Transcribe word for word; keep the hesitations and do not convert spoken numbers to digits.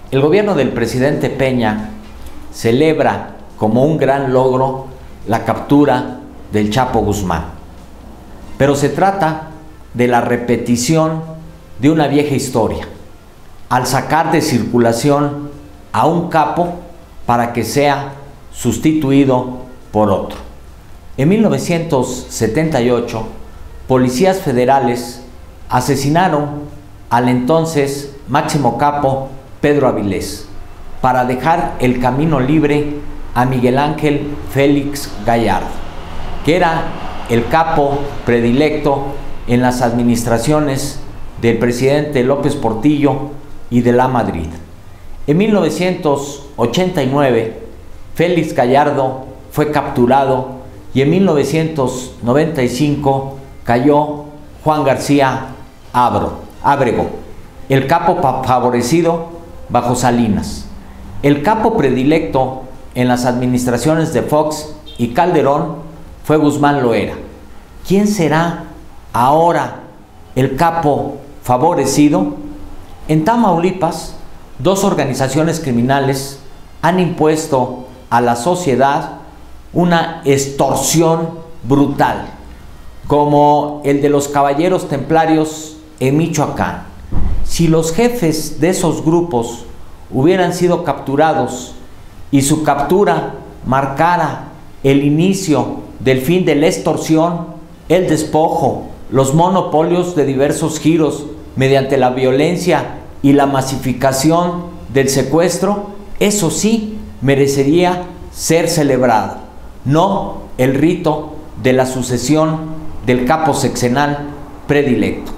El gobierno del presidente Peña celebra como un gran logro la captura del Chapo Guzmán, pero se trata de la repetición de una vieja historia, al sacar de circulación a un capo para que sea sustituido por otro. En mil novecientos setenta y ocho, policías federales asesinaron al entonces máximo capo Pedro Avilés para dejar el camino libre a Miguel Ángel Félix Gallardo, que era el capo predilecto en las administraciones del presidente López Portillo y de la Madrid. En mil novecientos ochenta y nueve, Félix Gallardo fue capturado y en mil novecientos noventa y cinco cayó Juan García Ábrego, el capo favorecido bajo Salinas. El capo predilecto en las administraciones de Fox y Calderón fue Guzmán Loera. ¿Quién será ahora el capo favorecido? En Tamaulipas, dos organizaciones criminales han impuesto a la sociedad una extorsión brutal, como el de los Caballeros Templarios en Michoacán. Si los jefes de esos grupos hubieran sido capturados y su captura marcara el inicio del fin de la extorsión, el despojo, los monopolios de diversos giros mediante la violencia y la masificación del secuestro, eso sí merecería ser celebrado, no el rito de la sucesión del capo sexenal predilecto.